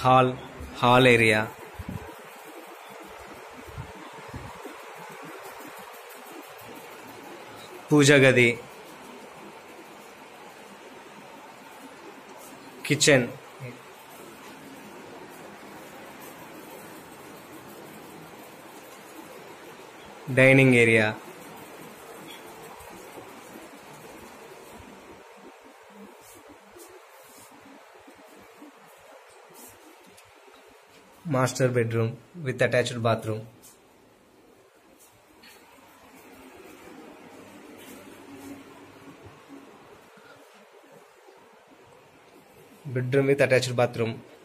Hall hall area, పూజ గది, kitchen, dining area, master bedroom with attached bathroom. Bedroom with attached bathroom.